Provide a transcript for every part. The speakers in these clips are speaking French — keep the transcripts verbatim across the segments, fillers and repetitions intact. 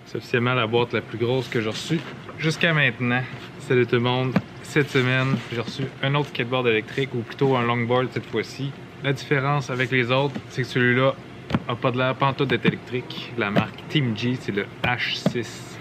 C'est officiellement la boîte la plus grosse que j'ai reçue jusqu'à maintenant. Salut tout le monde. Cette semaine, j'ai reçu un autre skateboard électrique, ou plutôt un longboard cette fois-ci. La différence avec les autres, c'est que celui-là n'a pas de l'air pantoute d'être électrique. La marque Team G, c'est le H six.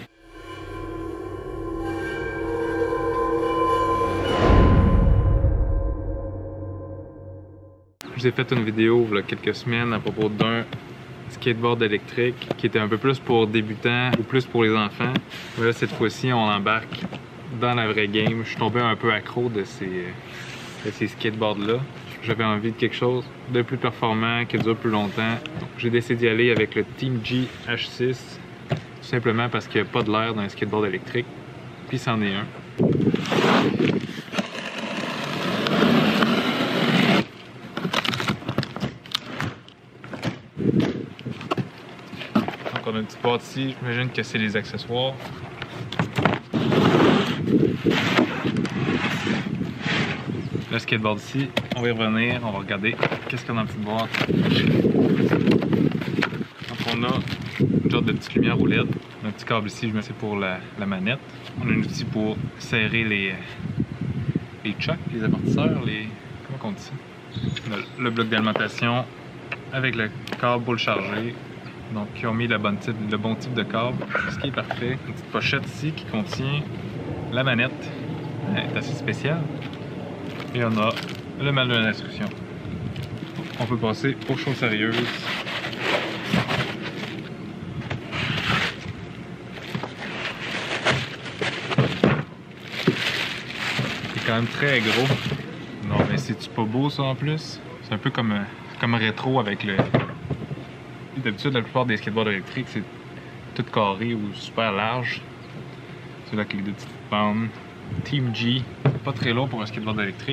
Je vous ai fait une vidéo il y a quelques semaines à propos d'un skateboard électrique qui était un peu plus pour débutants ou plus pour les enfants. Mais là, cette fois-ci, on embarque dans la vraie game. Je suis tombé un peu accro de ces, de ces skateboards-là. J'avais envie de quelque chose de plus performant, qui dure plus longtemps. J'ai décidé d'y aller avec le Team G H six, tout simplement parce qu'il n'y a pas de l'air dans un skateboard électrique. Puis c'en est un. Donc on a une petite boîte ici, j'imagine que c'est les accessoires. Le skateboard ici, on va y revenir, on va regarder qu'est-ce qu'il y a dans la petite boîte. Donc on a une genre de petite lumière au L E D, un petit câble ici, je mets c'est pour la, la manette. On a un outil pour serrer les, les chucks, les amortisseurs, les... comment on dit ça? On a le bloc d'alimentation avec le câble pour le charger. Donc ils ont mis le bon type, le bon type de câble, ce qui est parfait. Une petite pochette ici qui contient la manette, elle est assez spéciale. Et on a le manuel d'instruction. On peut passer aux choses sérieuses. C'est quand même très gros. Non mais c'est-tu pas beau ça en plus? C'est un peu comme, comme rétro avec le... D'habitude la plupart des skateboards électriques c'est tout carré ou super large. Celui-là avec les deux petites bandes. Team G, pas très lourd pour un skateboard électrique.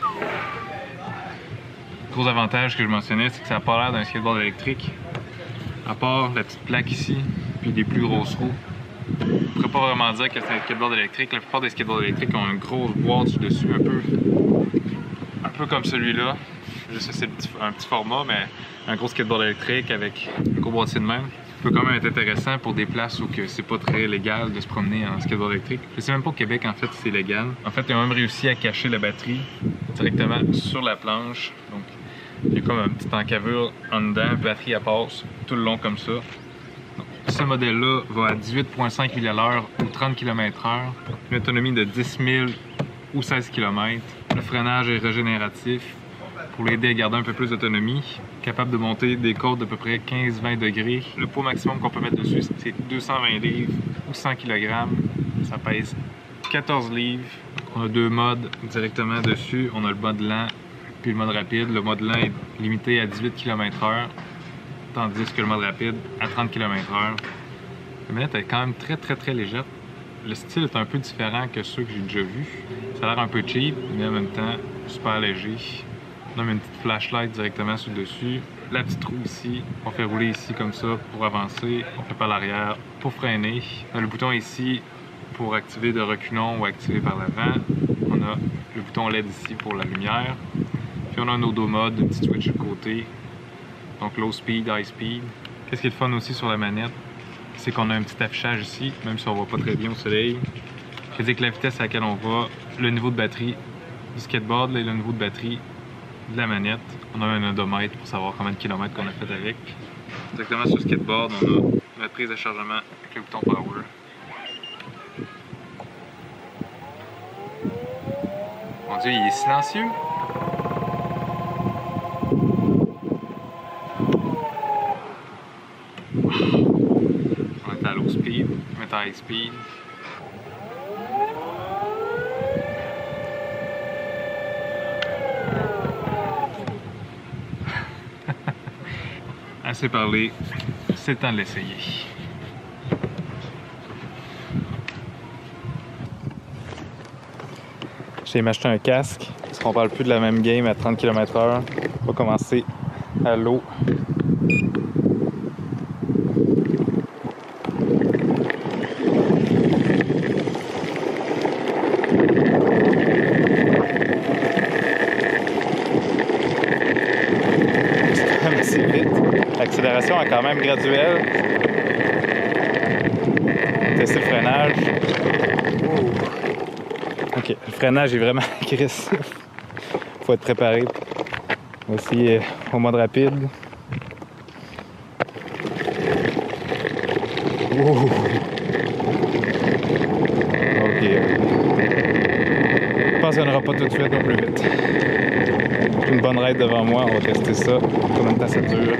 Gros avantage que je mentionnais, c'est que ça n'a pas l'air d'un skateboard électrique. À part la petite plaque ici, puis des plus grosses roues. Je ne pourrais pas vraiment dire que c'est un skateboard électrique. La plupart des skateboards électriques ont une grosse boîte dessus, un peu, un peu comme celui-là. Juste c'est un petit format, mais un gros skateboard électrique avec un gros boîtier de même. Ça peut quand même être intéressant pour des places où c'est pas très légal de se promener en skateboard électrique. Je sais même pas au Québec en fait si c'est légal. En fait, ils ont même réussi à cacher la batterie directement sur la planche. Donc, il y a comme une petite encavure en dedans, la batterie elle passe tout le long comme ça. Donc, ce modèle-là va à dix-huit virgule cinq milles à l'heure ou trente kilomètres heure. Une autonomie de dix mille ou seize kilomètres. Le freinage est régénératif pour l'aider à garder un peu plus d'autonomie. Capable de monter des côtes d'à peu près quinze à vingt degrés. Le poids maximum qu'on peut mettre dessus, c'est deux cent vingt livres ou cent kilogrammes. Ça pèse quatorze livres. On a deux modes directement dessus. On a le mode lent puis le mode rapide. Le mode lent est limité à dix-huit kilomètres heure, tandis que le mode rapide à trente kilomètres heure. La manette est quand même très très très légère. Le style est un peu différent que ceux que j'ai déjà vus. Ça a l'air un peu cheap, mais en même temps super léger. On a une petite flashlight directement sur le dessus. La petite roue ici, on fait rouler ici comme ça pour avancer. On fait par l'arrière pour freiner. On a le bouton ici pour activer de reculons ou activer par l'avant. On a le bouton L E D ici pour la lumière. Puis on a un auto mode, un petit switch de côté. Donc low speed, high speed. Qu'est-ce qui est le fun aussi sur la manette, c'est qu'on a un petit affichage ici, même si on ne voit pas très bien au soleil. Qui dit que la vitesse à laquelle on va, le niveau de batterie du skateboard là, et le niveau de batterie de la manette. On a un odomètre pour savoir combien de kilomètres qu'on a fait avec. Directement sur le skateboard, on a notre prise de chargement avec le bouton power. Mon Dieu, il est silencieux! On est à low speed, on est à high speed. Assez parlé, c'est le temps de l'essayer. J'ai m'acheté un casque, parce qu'on parle plus de la même game à trente kilomètres heure. On va commencer à l'eau. C'est vite. L'accélération est quand même graduelle. Tester le freinage. Ok, le freinage est vraiment agressif. Faut être préparé. Voici euh, au mode rapide. Ouh. Ok. Je pense qu'il n'y en aura pas tout de suite, non plus vite. J'ai une bonne ride devant moi, on va tester ça. Combien de temps ça dure?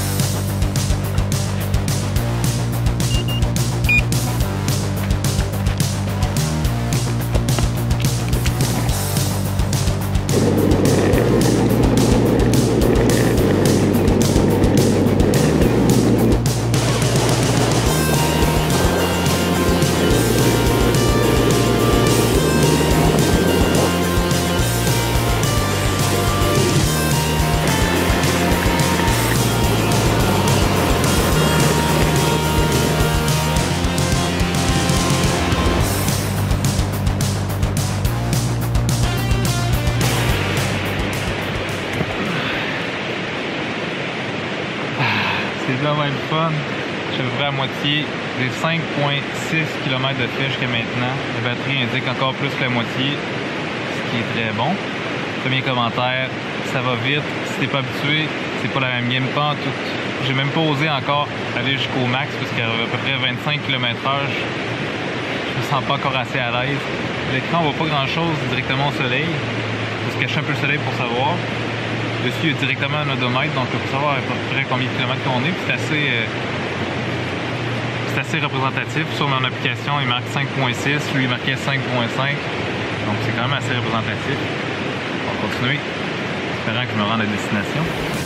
C'est vraiment le fun. Je suis à peu près à moitié. J'ai cinq virgule six kilomètres de fait jusqu'à maintenant. La batterie indique encore plus que la moitié, ce qui est très bon. Premier commentaire, ça va vite. Si t'es pas habitué, c'est pas la même game, pas en tout. J'ai même pas osé encore aller jusqu'au max parce qu'à à peu près vingt-cinq kilomètres heure, je, je me sens pas encore assez à l'aise. L'écran, on voit pas grand chose directement au soleil. Il faut se cacher un peu le soleil pour savoir. Dessus, il y a directement un odomètre, donc on peut savoir à peu près combien de kilomètres qu'on est. C'est assez, euh, c'est assez représentatif. Sur mon application, il marque cinq virgule six, lui il marquait cinq virgule cinq. Donc c'est quand même assez représentatif. On va continuer, espérant que je me rende à destination.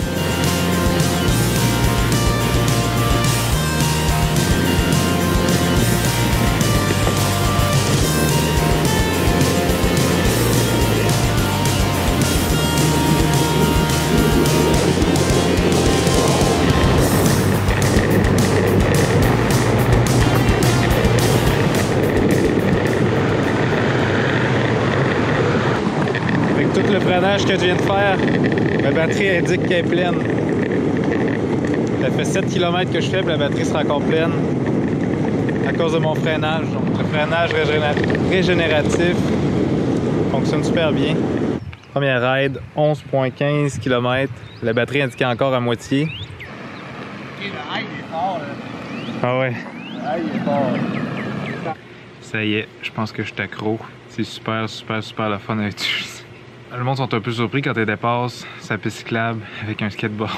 Tout le freinage que je viens de faire, la batterie indique qu'elle est pleine. Ça fait sept kilomètres que je fais, puis la batterie sera encore pleine à cause de mon freinage. Donc le freinage régénératif fonctionne super bien. Première ride, onze virgule quinze kilomètres. La batterie indiquait encore à moitié. Ok, le high il est fort là. Ah ouais. Le high il est fort. Ça y est, je pense que je suis accro. C'est super, super, super le fun à utiliser. Le monde sont un peu surpris quand ils dépassent sa piste cyclable avec un skateboard.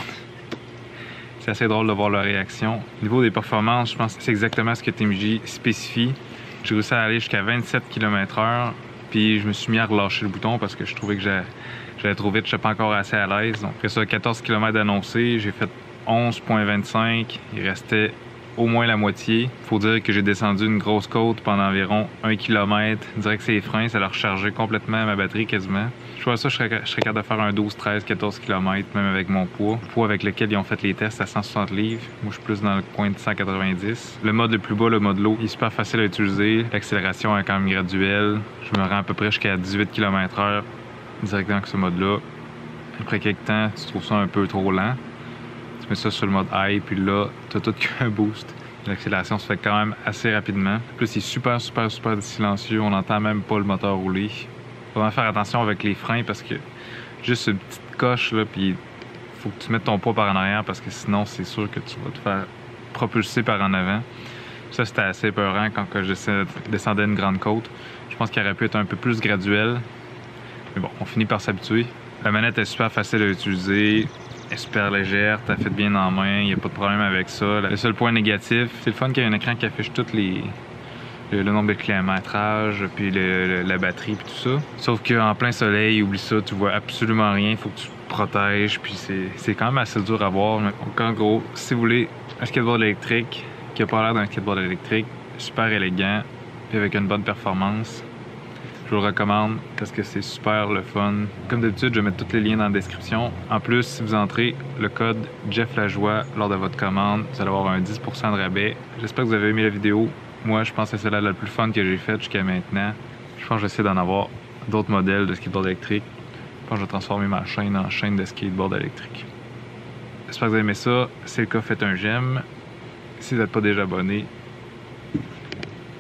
C'est assez drôle de voir leur réaction. Au niveau des performances, je pense que c'est exactement ce que T M J spécifie. J'ai réussi à aller jusqu'à vingt-sept kilomètres heure, puis je me suis mis à relâcher le bouton parce que je trouvais que j'allais trop vite, je n'étais pas encore assez à l'aise. Donc après ça, quatorze kilomètres d'annoncé, j'ai fait onze virgule vingt-cinq, il restait au moins la moitié. Faut dire que j'ai descendu une grosse côte pendant environ un kilomètre. Direct ses freins, ça a rechargé complètement ma batterie quasiment. Je vois ça, je serais, je serais capable de faire un douze, treize, quatorze kilomètres, même avec mon poids. Le poids avec lequel ils ont fait les tests à cent soixante livres. Moi, je suis plus dans le coin de cent quatre-vingt-dix. Le mode le plus bas, le mode low, il est super facile à utiliser. L'accélération est quand même graduelle. Je me rends à peu près jusqu'à dix-huit kilomètres heure directement avec ce mode-là. Après quelques temps, tu trouves ça un peu trop lent. Tu mets ça sur le mode high, puis là, tu as tout qu'un boost. L'accélération se fait quand même assez rapidement. En plus, c'est super, super, super silencieux. On n'entend même pas le moteur rouler. Faut vraiment faire attention avec les freins parce que juste une petite coche, là, puis faut que tu mettes ton poids par en arrière parce que sinon, c'est sûr que tu vas te faire propulser par en avant. Ça, c'était assez peurant quand je descendais une grande côte. Je pense qu'il aurait pu être un peu plus graduel. Mais bon, on finit par s'habituer. La manette est super facile à utiliser. Elle est super légère, t'as fait bien en main, il n'y a pas de problème avec ça. Le seul point négatif, c'est le fun qu'il y a un écran qui affiche tous les le, le nombre de kilométrage, puis le, le, la batterie, puis tout ça. Sauf qu'en plein soleil, oublie ça, tu vois absolument rien, il faut que tu te protèges, puis c'est quand même assez dur à voir. Donc en gros, si vous voulez un skateboard électrique qui a pas l'air d'un skateboard électrique, super élégant, puis avec une bonne performance, je vous le recommande parce que c'est super le fun. Comme d'habitude, je vais mettre tous les liens dans la description. En plus, si vous entrez le code Jeff Lajoie lors de votre commande, vous allez avoir un dix pour cent de rabais. J'espère que vous avez aimé la vidéo. Moi, je pense que c'est celle-là la plus fun que j'ai faite jusqu'à maintenant. Je pense que j'essaie d'en avoir d'autres modèles de skateboard électrique. Je pense que je vais transformer ma chaîne en chaîne de skateboard électrique. J'espère que vous avez aimé ça. Si c'est le cas, faites un j'aime. Si vous n'êtes pas déjà abonné,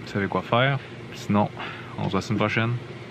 Vous savez quoi faire. Sinon, on se voit la semaine prochaine.